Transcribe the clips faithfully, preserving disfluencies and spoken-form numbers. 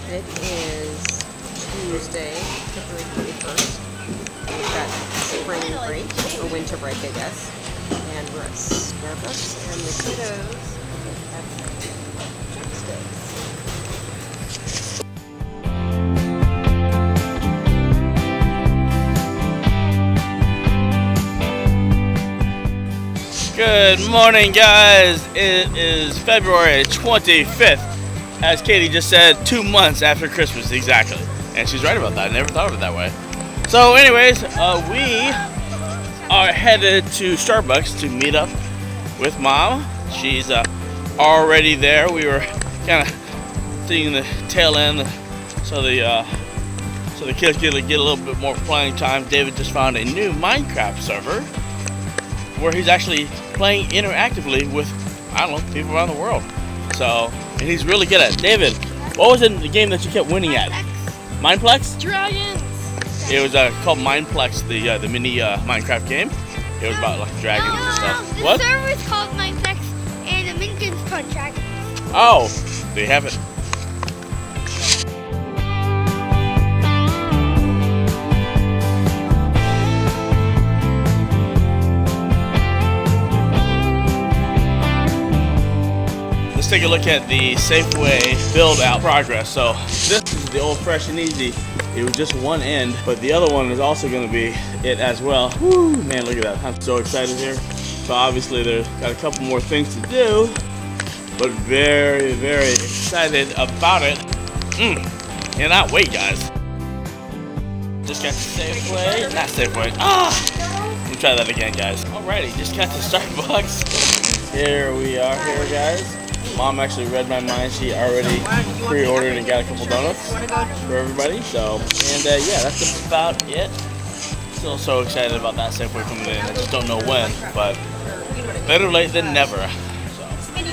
It is Tuesday, February twenty-first. We've got spring break, or winter break, I guess. And we're at Starbucks, and the kiddos have chopsticks. Good morning, guys. It is February twenty-fifth. As Katie just said, two months after Christmas, exactly. And she's right about that. I never thought of it that way. So anyways, uh, we are headed to Starbucks to meet up with Mom. She's uh, already there. We were kind of seeing the tail end, so the uh, so the kids get, get a little bit more playing time. David just found a new Minecraft server where he's actually playing interactively with, I don't know, people around the world. So, and he's really good at it. David, what was in the game that you kept winning at? Mineplex? Dragons! It was uh, called Mineplex, the uh, the mini uh, Minecraft game. It was about like dragons no, and stuff. The What? server is called Mineplex and the minions called Dragons. Oh, they have it. Let's take a look at the Safeway build out progress. So this is the old Fresh and Easy. It was just one end, but the other one is also going to be it as well. Woo, man, look at that. I'm so excited here. So obviously there's got a couple more things to do, but very, very excited about it. Mm, cannot wait, guys. Just got to Safeway, not Safeway. Ah! Let me try that again, guys. Alrighty, just got to Starbucks. Here we are here, guys. Mom actually read my mind. She already pre-ordered and got a couple donuts for everybody. So, and uh, yeah, that's about it. Still so excited about that Safeway coming in. I just don't know when, but better late than never. So.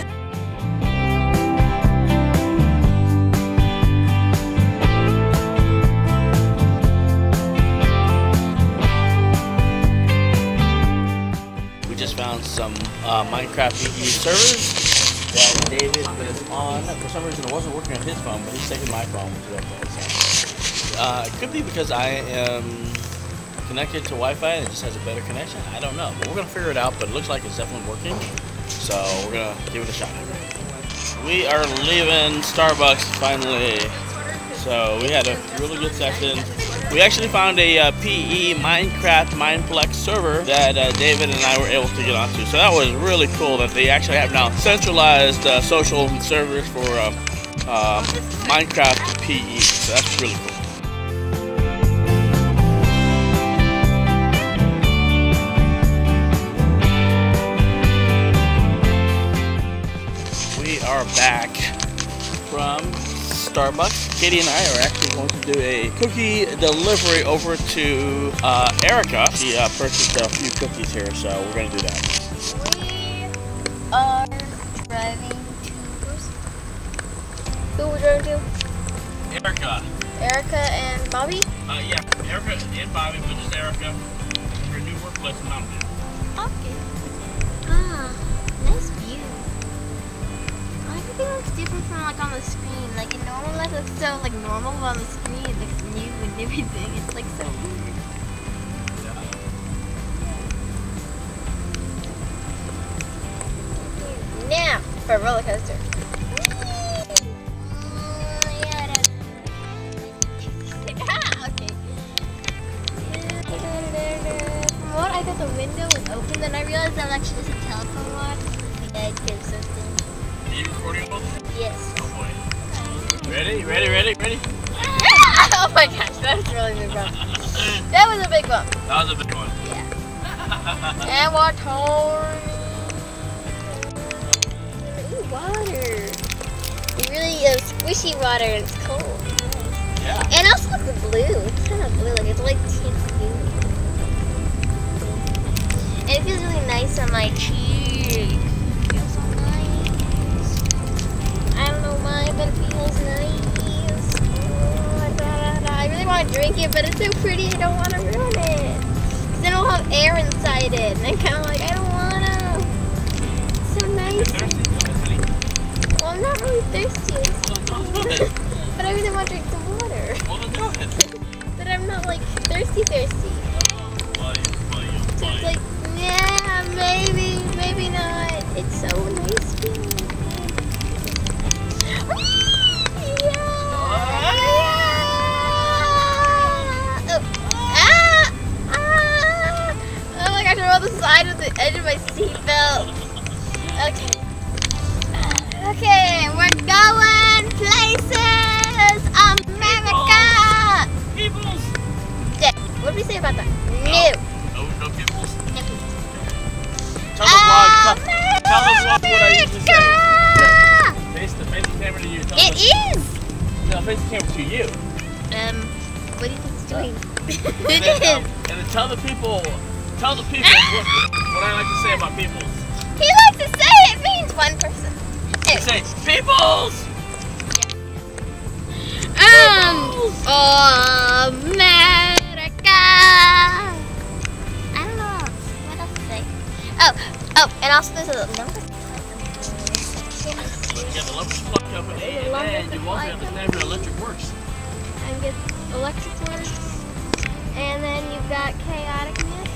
We just found some uh, Minecraft P E servers that David is on. For some reason it wasn't working on his phone, but he's taking my phone, which is okay. So, uh, it could be because I am connected to Wi-Fi and it just has a better connection. I don't know, but we're gonna figure it out. But it looks like it's definitely working, so we're gonna give it a shot. We are leaving Starbucks finally. So we had a really good session. We actually found a uh, P E Minecraft Mineplex server that uh, David and I were able to get onto. So that was really cool that they actually have now centralized uh, social servers for uh, uh, Minecraft P E. So that's really cool. We are back from Starbucks. Katie and I are actually going to do a cookie delivery over to uh, Erica. She uh, purchased a few cookies here, so we're going to do that. We are driving to... Who we're driving to? Erica. Erica and Bobby? Uh, yeah, Erica and Bobby, but just Erica. Her new workplace in Mountain View. Okay. Ah, nice view. Everything looks different from like on the screen. Like in normal life looks so like normal, but on the screen it looks new and everything. It's like so weird. Now for a roller coaster. Okay. From what I thought the window was open, then I realized that was actually just a telephone box. The edge or something. Are you recording all this? Yes. Oh boy. Ready? Ready? Ready? Ready? Oh my gosh, that was a really big bump. That was a big bump. That was a big one. Yeah. And water. Ooh, water. It really is squishy water and it's cold. Yeah. And also look the blue. It's kind of blue, like it's like tint blue. And it feels really nice on my cheek. It feels so nice. I don't know why, but it feels nice. Oh, da, da, da. I really want to drink it, but it's so pretty. I don't want to ruin it. Because then it'll have air inside it. And I'm kind of like, I don't want to. It's so nice. Well, I'm not really thirsty. But I really want to drink some water. Well, then go ahead. But I'm not like thirsty, thirsty. Buddy, buddy, So buddy. it's like, yeah, maybe, maybe not. It's so nice feeling. Oh my gosh, I'm on the side of the edge of my seatbelt. Okay. Okay, we're going places. America. Peoples! Yeah, what did we say about that? No. No, no peoples. Tell the vlog, tell, tell the vlog what I usually say. Yeah. Face the, face the camera to you. Tell It the, is. No, face the camera to you. Um, what do you think it's doing? And then, um, and then tell the people, tell the people what, what I like to say about peoples. He likes to say it means one person. You say, peoples! Um, America. I don't know what else to say. Oh, oh, and also there's a number. Yeah, the lumber supply company, and then you won't understand how electric works. And get electric works. And then you've got chaoticness.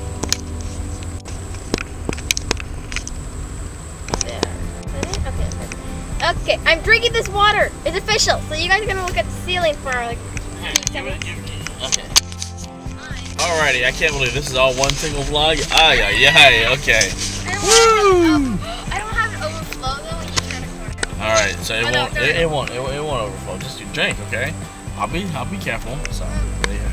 There. Okay, okay. Okay, I'm drinking this water. It's official. So you guys are gonna look at the ceiling for like. Here, give it, give it, okay. Alrighty, I can't believe this is all one single vlog. Ay, ay, ay, okay. Woo! I don't have it overflow though when you turn a corner. Alright, so it Oh, no, won't, turn it, it. it won't, it, won't- it won't overflow. Just you drink, okay? I'll be, I'll be careful. So, there you go.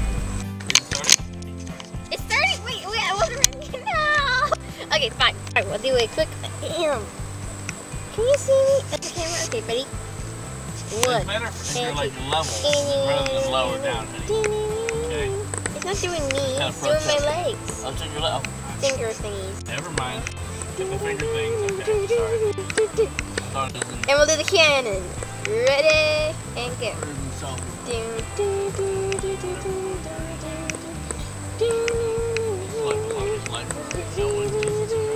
It's starting. Wait, wait, I wasn't ready. No. Okay, fine. Alright, we'll do a quick. Can you see me at the camera? Okay, ready? One. It's better if you're like level rather than lower down, honey. Okay. It's not doing me. Kinda It's doing my protest. legs. I'll take your level. Finger thingies. Never mind. Get the finger things. Okay, sorry. Thought it was in- And we'll do the cannon. Ready and go. it was in self. Do, do, do, do, do, do, do, do, Look, look, it's like, no one do,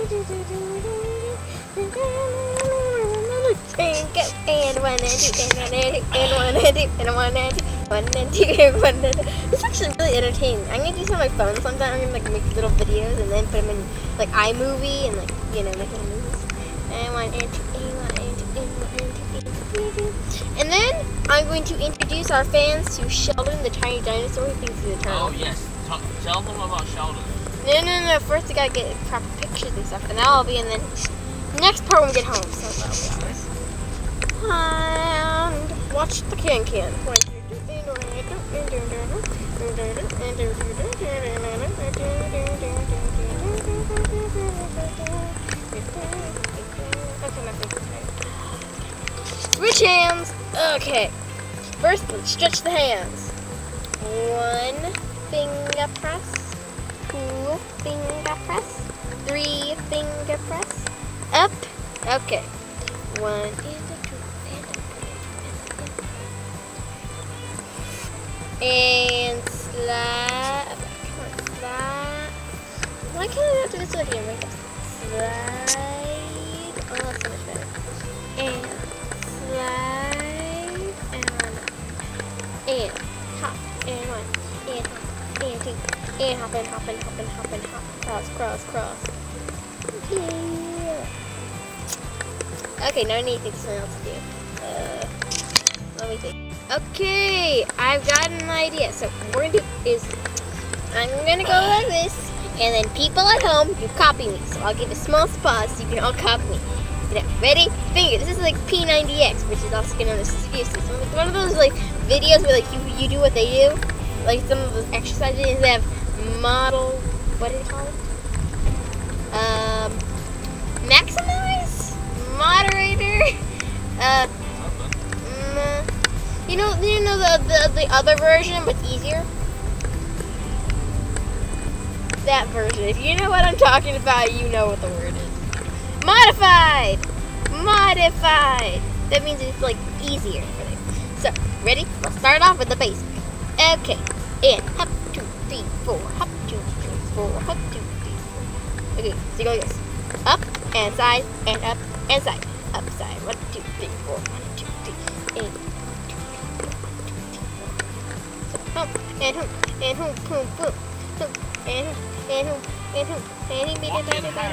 and go, and one and two, and one and two, and one and two, and one and two, one and two, and one and two. It's actually really entertaining. I'm gonna do this on my phone sometime. I'm gonna like make little videos and then put them in like iMovie and like you know make little movies. And one and two, and one and two, and one and two, and two, and then I'm going to introduce our fans to Sheldon, the tiny dinosaur who thinks he's a turtle. Oh, yes. Tell, tell them about Sheldon. No, no, no. First, we gotta get proper pictures and stuff, and that'll be in the next part when we get home. So that'll be honest. And watch the can can. Switch hands. Okay. First, let's stretch the hands. One finger press. Two finger press. Three finger press. Up. Okay. One and a two and a three and slide. Come on, slide. Why can't I not do this with you? Slide. Oh, that's so much better. And slide. And one. And hop. And one. And hop. And two. And hop and hop and hop and hop and hop. Cross, cross, cross. Okay. Okay, now I need to think of something else to do. Uh, let me think. Okay, I've got an idea. So what we're gonna do is I'm gonna go like this, and then people at home, you copy me. So I'll give a small pause so you can all copy me. You know, ready? Finger. This is like P ninety X, which is also known as Studio System. It's one of those like videos where like you, you do what they do. Like some of those exercise videos, they have model. What do they call it? Um, maximize, moderator. Uh, mm, you know, you know the, the the other version, but easier. That version. If you know what I'm talking about, you know what the word is. Modified, modified. That means it's like easier for them. So, ready? Let's start off with the basic. Okay, and hop, two, three, four, hop, two, three, four, hop, two, three, four. Okay, so you go like this. Up, and side, and up, and side. Up, side, one, two, three, four, one, two, three, and two, and hoop, and hoop, hoop, hoop, hoop, and hoop, and hoop, and hoop, and he made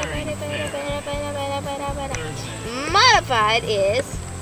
it. Modified is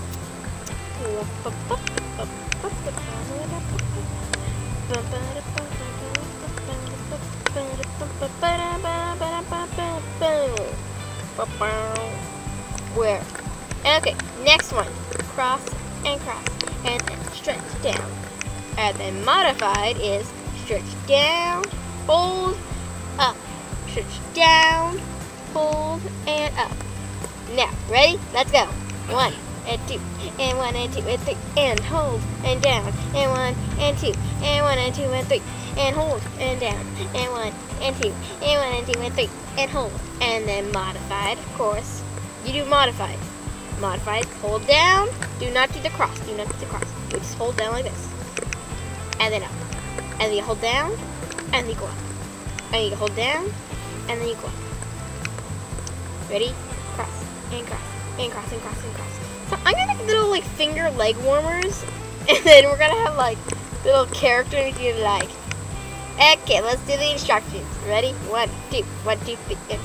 where? Okay, next one. Cross and cross, and then stretch down. And then modified is stretch down, hold, up. Stretch down, hold, and up. Now, ready? Let's go. One and two, and one and two and three, and hold and down, and one and two, and one and two and three, and hold and down, and one and two, and one and two and three, and hold. And then modified, of course. You do modified. Modified, hold down. Do not do the cross. Do not do the cross. You just hold down like this. And then up. And then you hold down, and then you go up. And you hold down, and then you go up. Ready? Cross, and cross, and cross, and cross, and cross. So I'm gonna make little like finger leg warmers, and then we're gonna have like little characters you like. Okay, let's do the instructions. Ready? One, two, one, two, three, and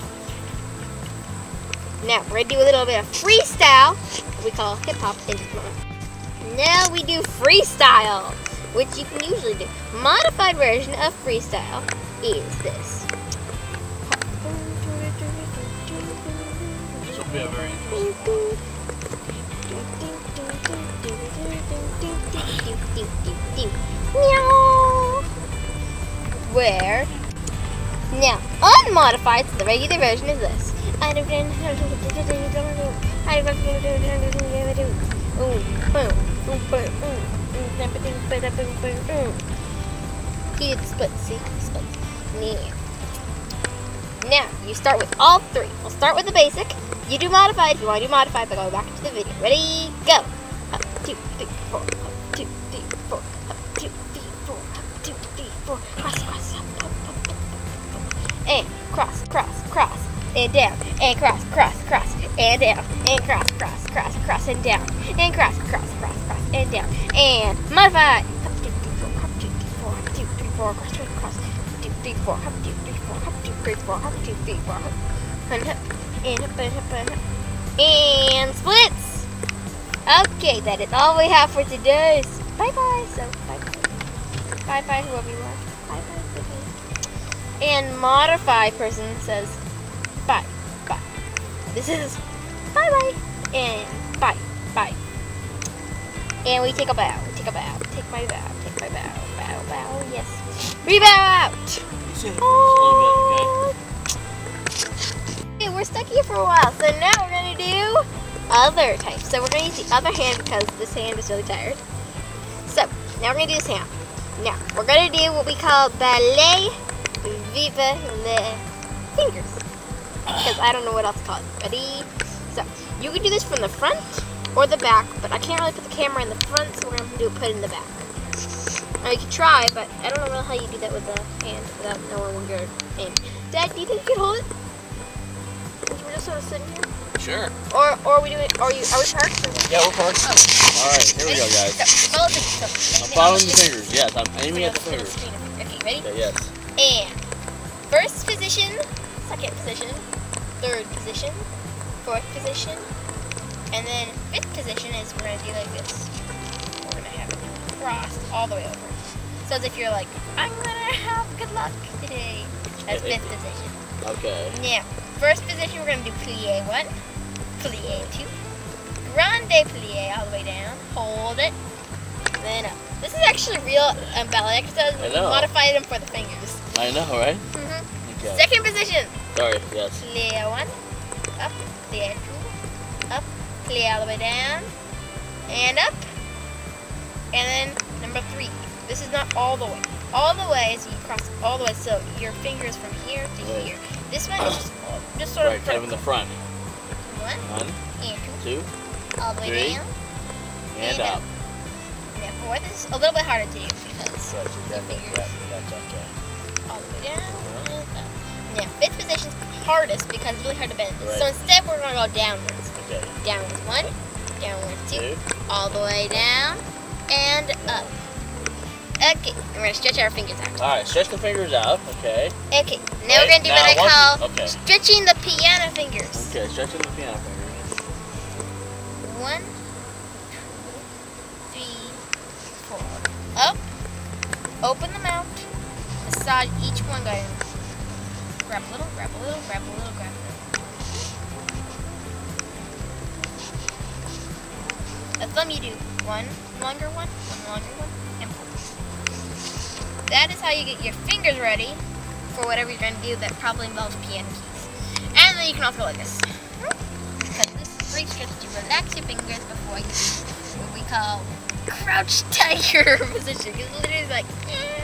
now we're gonna do a little bit of freestyle, we call hip hop in this moment. Now we do freestyle, which you can usually do. Modified version of freestyle is this. This will be a very interesting. Meow. Where? Now, unmodified, so the regular version is this. It's split, see? Split. Yeah. Now, you start with all three. We'll start with the basic. You do modified if you want to do modified, but go back to the video. Ready? Go! Up, two, three, four. Up, two, three, four. Up, two, three, four. Up, two, three, four. Cross, cross, up, up, up, up, up, up. And cross, cross, cross, and down. And cross, cross, cross, and down. And cross, cross, cross, cross, and down. And cross, cross, cross, cross, and down. And modified. Up, two, three, four. Up, two, three, four. Up, two, three, four. Cross, cross, cross. Up, two, three, four. Up, two, three, four. Up, two, three, four. Up, two, three, four. Up, and up, and up, and up, and up. And splits. Okay, that is all we have for today. Bye bye. So bye bye. Bye bye, whoever you are. Bye bye. Bye bye. And modify person says bye bye. This is bye bye and bye bye. And we take a bow. We take a bow. Take my bow. Take my bow. Bow bow. Yes. We bow out. You said it a little bit, Okay, we're stuck here for a while, so now we're gonna do other types. So we're gonna use the other hand because this hand is really tired. So now we're gonna do this hand. Now we're gonna do what we call ballet viva le fingers, because I don't know what else to call it. Ready? So you can do this from the front or the back, but I can't really put the camera in the front, so we're gonna do put it in the back. Now you can try, but I don't know really how you do that with the hand without knowing your aim. Dad, do you think you can hold it? We're just sort of sitting here. Sure. Or, or are we doing? Are you? Are we parked? Yeah, we're parked. Oh. All right, here we go, guys. So, follow the, so, I'm following the fingers. Yes, I'm aiming at the fingers. Okay, ready? Okay, yes. And first position, second position, third position, fourth position, and then fifth position is we're gonna do like this. We're gonna have it crossed all the way over. So as if you're like, I'm gonna have good luck today. That's fifth position. Okay. Now, first position we're gonna do plie one, plie two, grande plie all the way down, hold it, then up. This is actually real um, ballet exercise. I know. Modified them for the fingers. I know, right? Mm-hmm. Okay. Second position, Sorry, yes. plie one, up, plie two, up, plie all the way down, and up, and then number three. This is not all the way. All the way, so you cross all the way, so your fingers from here to Right. here. This one is just, just sort Right, of kind of in the front. one, One, and two, two, all the way three, down, and up. and then fourth is a little bit harder to do because Right, so that, fingers. that, that's okay. all the way down and up. Now, fifth position's hardest because it's really hard to bend. Right. So instead, we're gonna go downwards. Okay. Downwards one, downwards two, Two. all the way down and up. Okay, and we're gonna stretch our fingers out. All right, stretch the fingers out. Okay. Okay, now we're gonna do now what I once call you- okay. stretching the piano fingers. Okay, stretching the piano fingers. One, two, three, four. Up, open the mouth, massage each one, guys. Grab a little, grab a little, grab a little, grab a little. A thumb you do one longer one, one longer one, and pull. That is how you get your fingers ready for whatever you're going to do that probably involves piano keys. And then you can also go like this. Because this is great stretch to relax your fingers before you do what we call crouch tiger position. Because it's literally like, eh.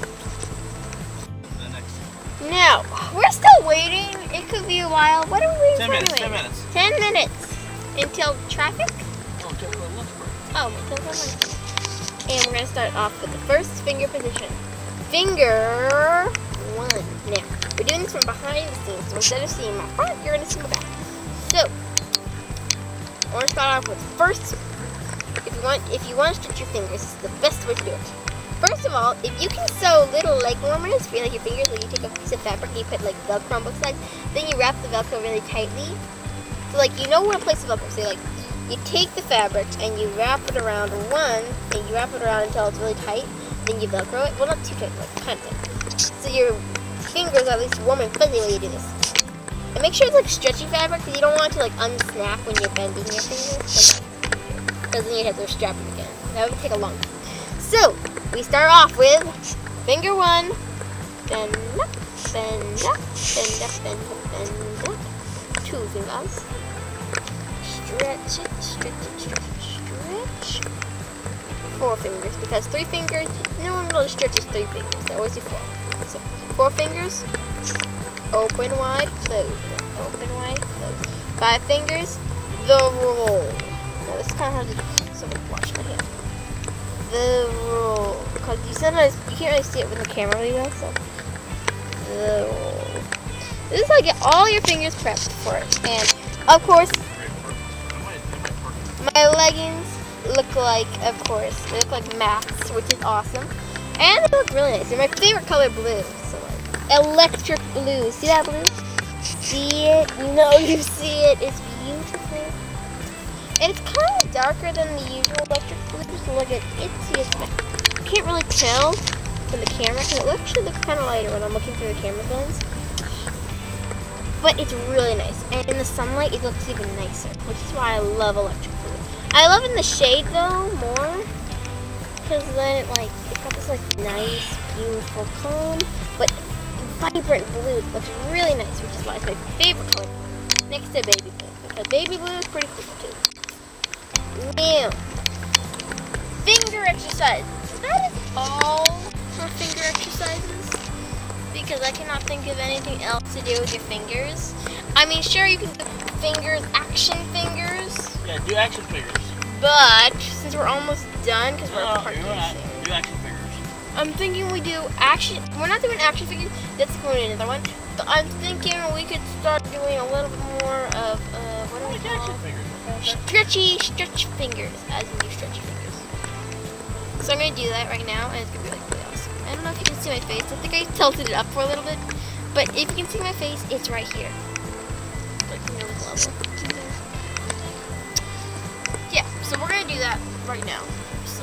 The next. Now, we're still waiting. It could be a while. What are we waiting Ten for minutes. anyway? Ten minutes. Ten minutes until traffic. Oh, take a lunch break. Oh, until lunch. And we're gonna start off with the first finger position. Finger one. Now, we're doing this from behind the scenes. So instead of seeing my front, you're gonna see my back. So, we're gonna start off with first. If you want, if you want to stretch your fingers, this is the best way to do it. First of all, if you can sew little leg warmers for like your fingers, like you take a piece of fabric and you put like Velcro on both sides, then you wrap the Velcro really tightly. So like you know where to place the Velcro. So like you take the fabric and you wrap it around one, and you wrap it around until it's really tight. Then you Velcro it. Well, not too tight, like kind of tight. So your fingers are at least warm and fuzzy when you do this. And make sure it's like stretchy fabric because you don't want it to like unsnap when you're bending your fingers. Because then you have to strap it again. That would take a long time. So we start off with finger one. Bend up, bend up, bend up, bend up, bend up. Two fingers. Stretch it, stretch it, stretch it, stretch. Four fingers, because three fingers, no one really stretches three fingers. They always do four. So, four fingers, open wide, close. Open wide, close. Five fingers, the roll. Now, this is kind of hard to do, so I'm going to wash my hand. The roll. Because you sometimes, you can't really see it with the camera really well, so. The roll. This is how you get all your fingers prepped for it. And, of course, my leggings look like, of course, they look like mats, which is awesome. And they look really nice. They're my favorite color, blue. So like, electric blue. See that blue? See it? You know you see it. It's beautiful. And it's kind of darker than the usual electric blue. So look at it. See it's back. You can't really tell from the camera because it actually looks kind of lighter when I'm looking through the camera lens. But it's really nice. And in the sunlight, it looks even nicer, which is why I love electric blue. I love it in the shade though more, because then it like it's got this like nice, beautiful tone, but vibrant blue. It looks really nice, which is why it's my favorite color next to baby blue. Because baby blue is pretty cool too. Now, finger exercise. That is all for finger exercises, because I cannot think of anything else to do with your fingers. I mean, sure you can do fingers, action fingers. Yeah, do action fingers. But since we're almost done, because we're No, parking, you're not. Do action fingers. I'm thinking we do action. We're not doing action figures. That's going to another one. But I'm thinking we could start doing a little bit more of uh, what do we Like action call fingers. stretchy stretch fingers, as in you stretchy fingers. So I'm gonna do that right now, and it's gonna be like really awesome. I don't know if you can see my face. I think I tilted it up for a little bit, but if you can see my face, it's right here. Like really level. Yeah. So we're gonna do that right now. So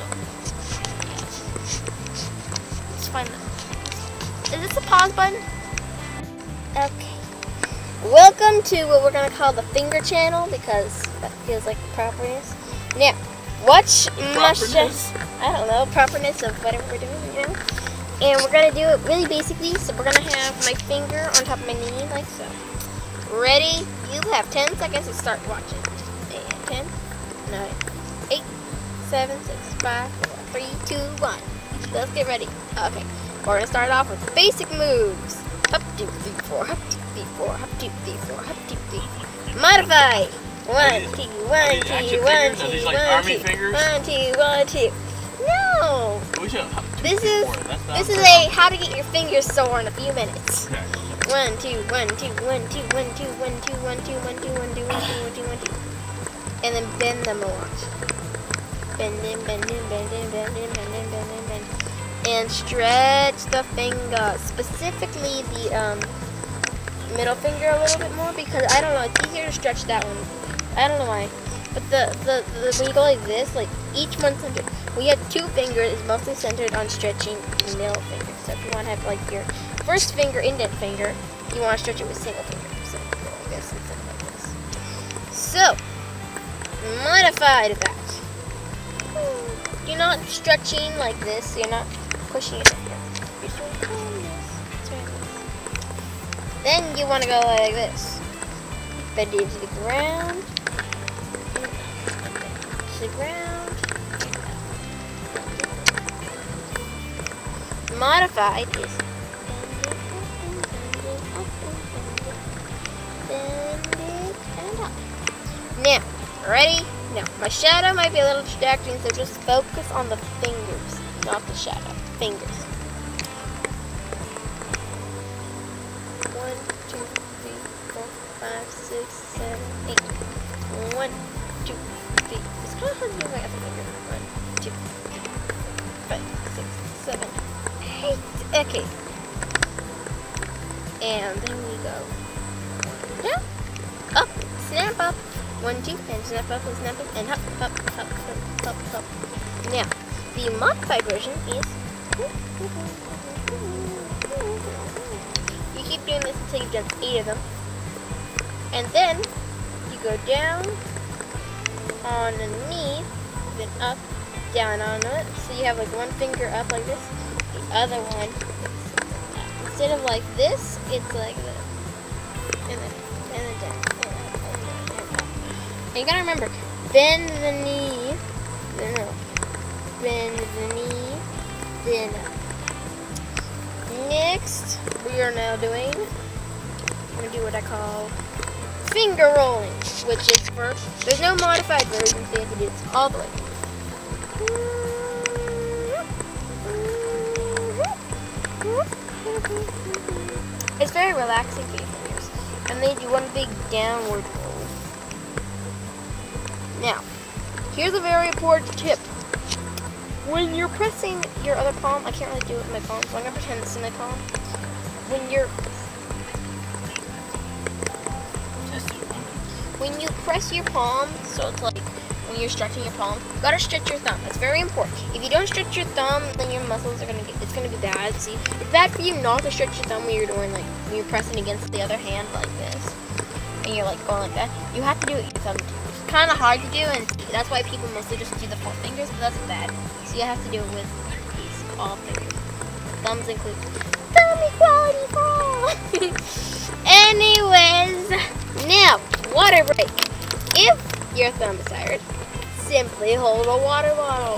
let's find that. Is this a pause button? Okay. Welcome to what we're gonna call the finger channel, because that feels like the properness. Now, watch my properness? I don't know, properness of whatever we're doing, you know. And we're gonna do it really basically. So we're gonna have my finger on top of my knee, like so. Ready? You have ten seconds to start watching. And ten, nine, eight, seven, six, five, four, three, two, one. Let's get ready. Okay. We're gonna start off with basic moves. Up, two, three, four, up, two, three, four, up, two, three, four, up, two, three, four. Modify. One, two, one, two, one, two, one, two, one, two, one, two. No. This is this is a how to get your fingers sore in a few minutes. Okay. One, two, one, two, one, two, one, two, one, two, one, two, one, two, one, two, one, two, one, two, one, two. And then bend them a lot. Bend in, bend in, bend in, bend in, bend in, bend in, bend in. and stretch the finger, specifically the um, middle finger a little bit more, because I don't know, it's easier to stretch that one. I don't know why, but the, the, the when you go like this, like each one centered. When you have two fingers, it's mostly centered on stretching the middle finger. So if you want to have like your first finger indent finger, you want to stretch it with single finger. So I guess instead of like this. So modify that. You're not stretching like this. You're not pushing it like this. You're just doing this. Then you want to go like this. Bend it to the ground. To the ground. Modified is bend it and up. Now, ready? Now, my shadow might be a little distracting, so just focus on the fingers, not the shadow. Fingers. One, two, three, four, five, six, seven, eight. One, two, three. It's kind of hard to do my other finger. One, two, three, five, six, seven, eight. Okay. And then we go down, up, snap up. One, two, and snap up, and snap up, and hop, hop, hop, hop, hop, hop. Now, the modified version is you keep doing this until you've done eight of them. And then you go down on a knee, then up, down on it. So you have like one finger up like this, the other one instead of like this, it's like this. And then and then down. And you gotta remember, bend the knee, then up. Bend the knee, then up. Next, we are now doing, I'm gonna do what I call finger rolling, which is for, there's no modified version, so you have to do this all the way. It's very relaxing for your fingers, and they do one big downward roll. Now, here's a very important tip. When you're pressing your other palm, I can't really do it with my palm, so I'm going to pretend this is my palm. When you're, when you press your palm, so it's like when you're stretching your palm, you got to stretch your thumb. That's very important. If you don't stretch your thumb, then your muscles are going to get, it's going to be bad. See, it's bad for you not to stretch your thumb when you're doing like, when you're pressing against the other hand like this. And you're like going like that. You have to do it with your thumb too. Kind of hard to do, and that's why people mostly just do the four fingers, but that's bad. So you have to do it with these, all fingers. Thumbs included. Thumb equality for all! Anyways, now, water break. If your thumb is tired, simply hold a water bottle.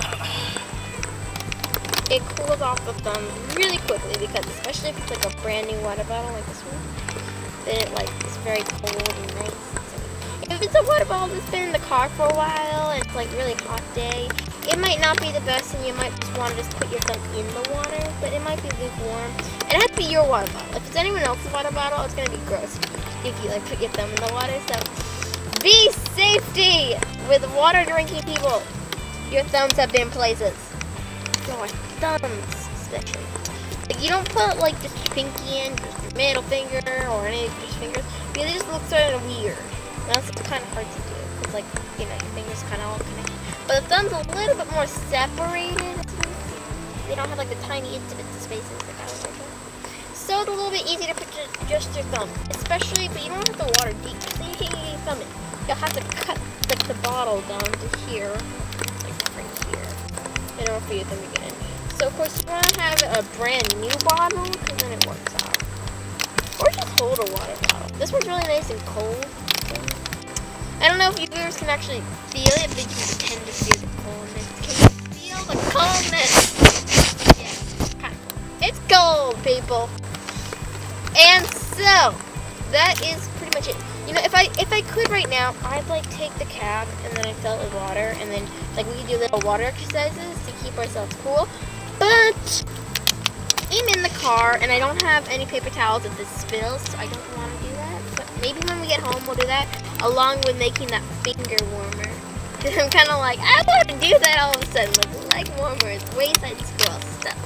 It cools off the thumb really quickly, because especially if it's like a brand new water bottle like this one, then it like is very cold and nice. If it's a water bottle that's been in the car for a while and it's like really hot day, it might not be the best, and you might just want to just put your thumb in the water, but it might be lukewarm. And it has to be your water bottle. If it's anyone else's water bottle, it's going to be gross if you like put your thumb in the water. So be safety with water drinking people. Your thumbs have been places. Your thumbs especially. Like, you don't put like just your pinky in, just your middle finger, or any of your fingers, because it just looks sort of weird. That's kind of hard to do, because like, you know, your fingers kind of all connected. But the thumb's a little bit more separated. They don't have like the tiny intimate spaces that I was like that. So it's a little bit easier to put your, just your thumb. Especially, but you don't have to water deep. So you can't get your thumb in. You'll have to cut like the bottle down to here, like right here, in order for your thumb to get in. So of course you want to have a brand new bottle, because then it works out. Or just hold a water bottle. This one's really nice and cold. I don't know if you viewers can actually feel it, but you can tend to feel the coldness. Can you feel the coldness? Yeah, kind of cold. It's cold, people. And so, that is pretty much it. You know, if I if I could right now, I'd like take the cap and then I'd fill it with water, and then like we could do little water exercises to keep ourselves cool. But I'm in the car and I don't have any paper towels if this spills, so I don't want to do that. But maybe when we get home we'll do that, along with making that finger warmer. Because I'm kind of like, I want to do that all of a sudden, like leg warmers, wayside squirrel stuff.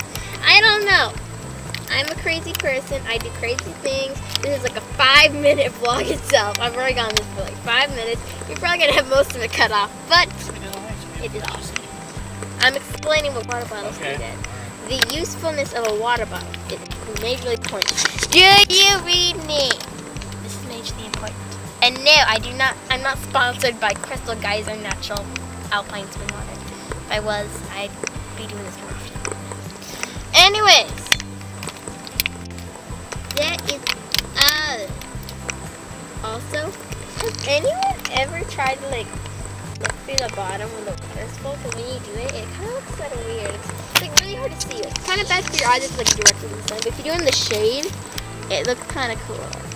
I don't know. I'm a crazy person. I do crazy things. This is like a five minute vlog itself. I've already gone this for like five minutes. You're probably gonna have most of it cut off, but it is awesome. I'm explaining what water bottles do Okay. then. The usefulness of a water bottle is majorly important. Do you read me? This is majorly important. And no, I do not. I'm not sponsored by Crystal Geyser Natural Alpine Spring Water. If I was, I'd be doing this more often. Anyways, that is all. Also, has anyone ever tried to like look through the bottom when the water's full? Because when you do it, it kind of looks kind of weird. It's like really hard to see. It's kind of bad for your eyes. It's like directly in the sun. But if you do it in the shade, it looks kind of cool.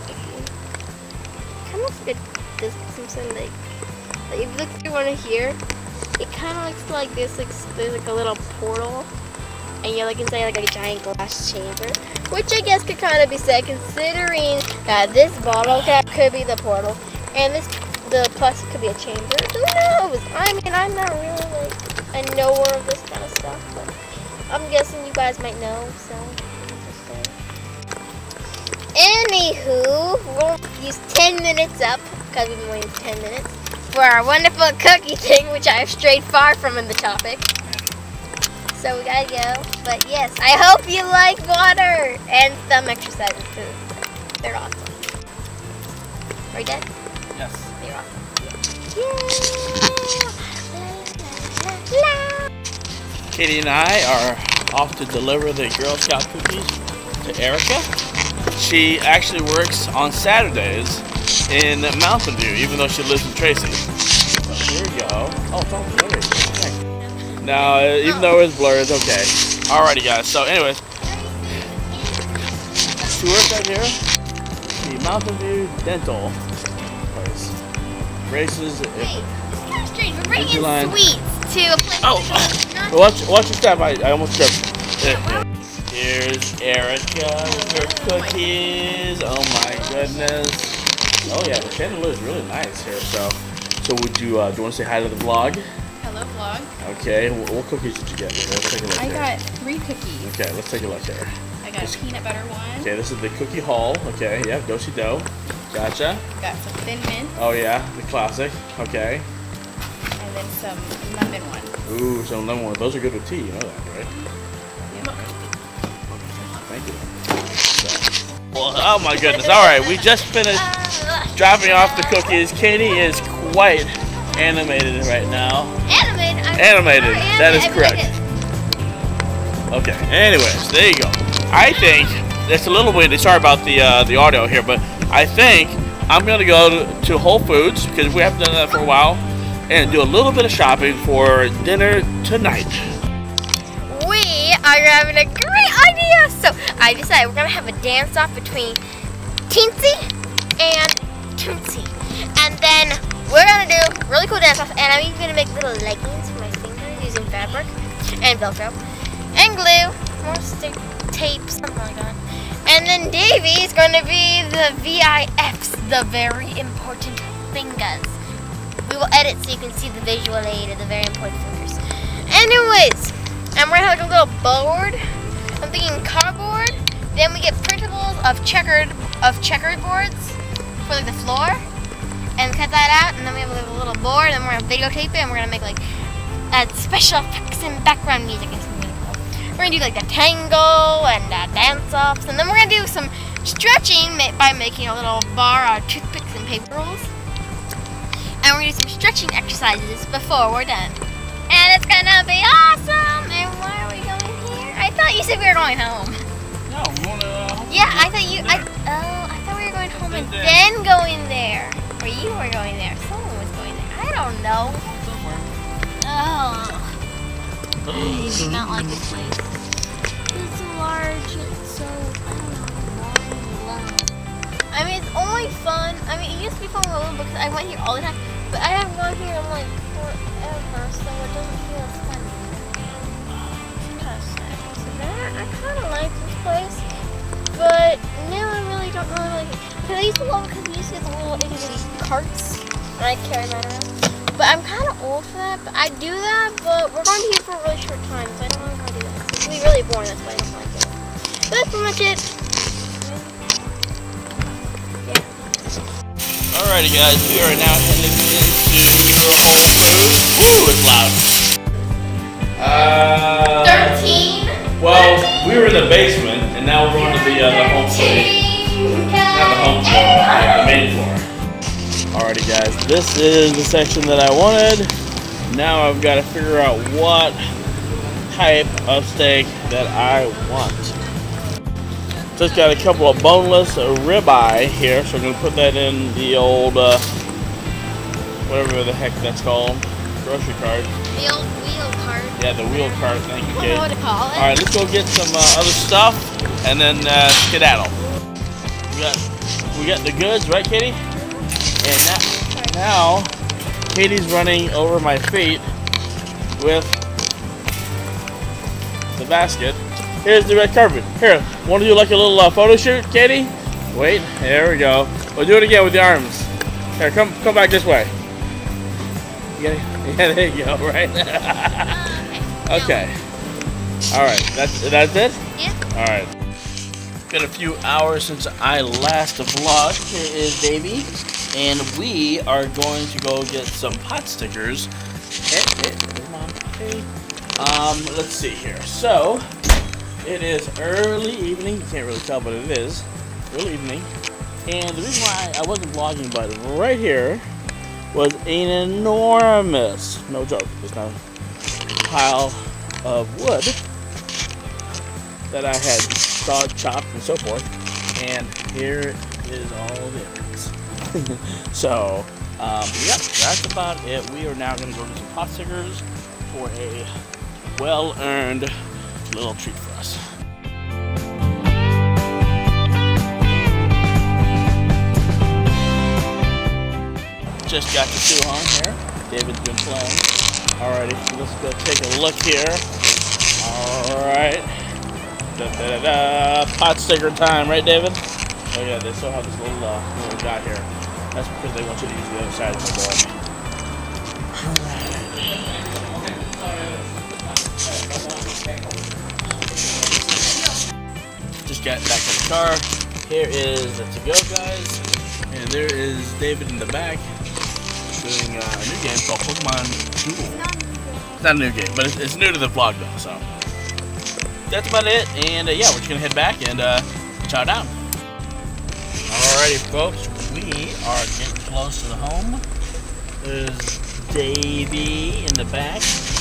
Kind of looks like a, this some sort of like, like if you look through one here, it kind of looks like this. Like there's like a little portal, and you're like inside like a giant glass chamber, which I guess could kind of be said considering that this bottle cap could be the portal, and this the plastic could be a chamber. Who knows? I mean, I'm not really like a knower of this kind of stuff, but I'm guessing you guys might know. So, just anywho, we'll use ten minutes up because we've been waiting for ten minutes for our wonderful cookie thing, which I have strayed far from in the topic. So we gotta go. But yes, I hope you like water and thumb exercises because they're awesome. Are you done? Yes. They're awesome. Yeah. La, la, la. Katie and I are off to deliver the Girl Scout cookies to Erica. She actually works on Saturdays in Mountain View, even though she lives in Tracy. So here we go. Oh, it's all blurry. Okay. Now, uh, even though it's blurred, it's okay. Alrighty, guys. So, anyways, she works out here. The Mountain View Dental place. Braces. Hey, it's kind of strange. We're bringing in Line. sweets to a place. Oh, that's not- watch, watch your step. I, I almost tripped. There. Here's Erica with her cookies. Oh my goodness. Oh yeah, the chandelier is really nice here. So, so would you uh, do you want to say hi to the vlog? Hello vlog. Okay. What, what cookies did you get? Let's take a look I here. got three cookies. Okay, let's take a look here. I got a peanut butter one. Okay, this is the cookie haul. Okay, yeah, do-si dough. Gotcha. Got some thin mint Oh yeah, the classic. Okay. and then some lemon one. Ooh, some lemon ones. Those are good with tea. You know that, right? Thank you. So, well, oh my goodness. All right, we just finished dropping off the cookies. Katie is quite animated right now. Animated. I'm Animated, sorry, that is animated. correct. Okay. Anyways, there you go. I think it's a little windy. Sorry about the uh, the audio here, but I think I'm gonna go to, to Whole Foods because we haven't done that for a while, and do a little bit of shopping for dinner tonight. We are having a great idea. So I decided we're gonna have a dance off between Teensy and Tootsie, and then we're gonna do a really cool dance off. And I'm even gonna make little leggings for my fingers using fabric and Velcro and glue, more stick tape, something like that. And then Davey's gonna be the V I Fs, the very important fingers. We will edit so you can see the visual aid of the very important fingers. Anyways. And we're gonna have like a little board. I'm thinking cardboard. Then we get printables of checkered of checkered boards for like the floor, and cut that out. And then we have a little board, and we're gonna videotape it, and we're gonna make like uh, special effects and background music. It's really cool. We're gonna do like the tango and uh, dance offs, and then we're gonna do some stretching ma by making a little bar out of toothpicks and paper rolls. And we're gonna do some stretching exercises before we're done. And it's gonna be awesome! And why are we going here? I thought you said we were going home. No, we're going to. Uh, Yeah, I thought you. I, oh, I thought we were going home and then going there. Or you were going there. Someone was going there. I don't know. Oh, I do not like this place. It's large. It's so. I don't know. I mean, it's only fun. I mean, it used to be fun with a little because I went here all the time. But I haven't gone here in like forever, so it doesn't feel as fun. It's kind of sad. So that, I kind of like this place, but now I really don't really like it. Because I used to love it because we used to get the little itty bitty carts, and I carry mine around. But I'm kind of old for that, but I do that, but we're going to be here for a really short time, so I don't know how to do that. It's going to be really boring, that's why I don't like it. That's pretty much it. Alrighty guys, we are now heading into Whole Foods. Woo, it's loud. Uh, Thirteen. Well, we were in the basement, and now we're going to the, uh, the home floor. Not the home floor, but the main floor. Alrighty guys, this is the section that I wanted. Now I've got to figure out what type of steak that I want. Just got a couple of boneless ribeye here, so I'm going to put that in the old, uh, whatever the heck that's called, grocery cart. Wheel, wheel cart. Yeah, the wheel cart, thank you, I don't Kate. know what to call it. Alright, let's go get some uh, other stuff, and then uh, skedaddle. We got, we got the goods, right, Katie? And now, now, Katie's running over my feet with the basket. Here's the red carpet. Here, want to do like a little uh, photo shoot, Katie? Wait, there we go. We'll do it again with the arms. Here, come, come back this way. Yeah, there you go, right? Uh, okay. Okay. All right, that's that's it. Yeah. All right. Been a few hours since I last vlogged. Here is Davey, and we are going to go get some pot stickers. Hey, hey, come on, hey. Um, let's see here. So it is early evening. You can't really tell, but it is early evening. And the reason why I wasn't vlogging, but right here was an enormous, no joke, just a pile of wood that I had sawed, chopped, and so forth. And here is all the evidence. So, um, yep, that's about it. We are now going to go get some pot stickers for a well-earned little treat for us. Just got the two on here. David's been playing. Alrighty, so let's go take a look here. Alright. Da, da, da, da. Pot sticker time, right, David? Oh yeah, they still have this little uh, little dot here. That's because they want you to use the other side of the board. Just got back in the car. Here is the to-go, guys. And there is David in the back doing uh, a new game called Pokemon Duel. It's not a new game, but it's, it's new to the vlog though, so. That's about it, and uh, yeah, we're just gonna head back and uh, chow down. Alrighty, folks, we are getting close to the home. There's Davey in the back.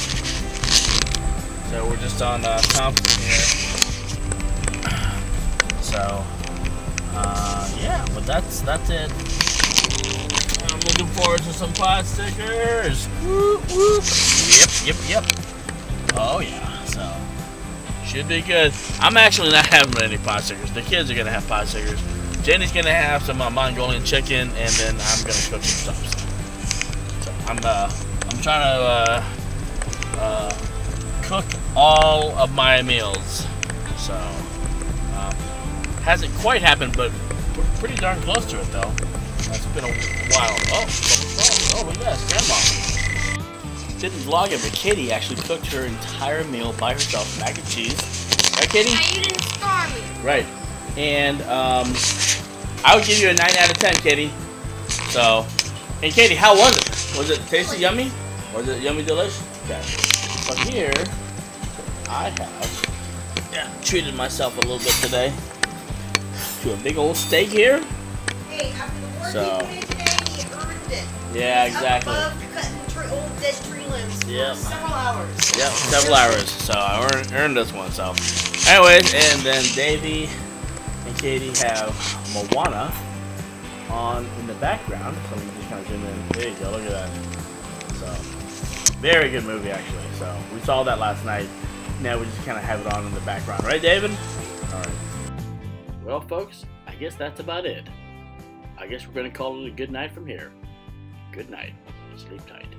So we're just on uh, Thompson here. So, uh, yeah, but that's that's it. I'm looking forward to some pot stickers. Whoop, whoop. Yep, yep, yep. Oh yeah, so should be good. I'm actually not having any pot stickers. The kids are gonna have pot stickers. Jenny's gonna have some uh, Mongolian chicken, and then I'm gonna cook some stuff. So, so I'm uh, I'm trying to uh, uh, cook all of my meals. So um, hasn't quite happened, but we're pretty darn close to it though. It's been a while. Oh, oh, look at that, grandma. Didn't vlog it, but Katie actually cooked her entire meal by herself, mac and cheese. Right, Katie? You didn't starve me. Right. And um, I would give you a nine out of ten, Katie. So, and Katie, how was it? Was it tasty, yummy? Was it yummy, delicious? Okay. But here, I have yeah, treated myself a little bit today to a big old steak here. Hey, after the work So. you put in today, you earned it. Yeah, Up exactly. above, you're cutting tree, old dead tree limbs for Yep. several hours. Yep, several hours. So I earned, earned this one. So, anyways, and then Davey and Katie have Moana on in the background. So we just kind of zoom in. There you go. Look at that. So, very good movie actually. So we saw that last night. Now we just kind of have it on in the background, right, David? All right. Well, folks, I guess that's about it. I guess we're gonna call it a good night from here. Good night. Sleep tight.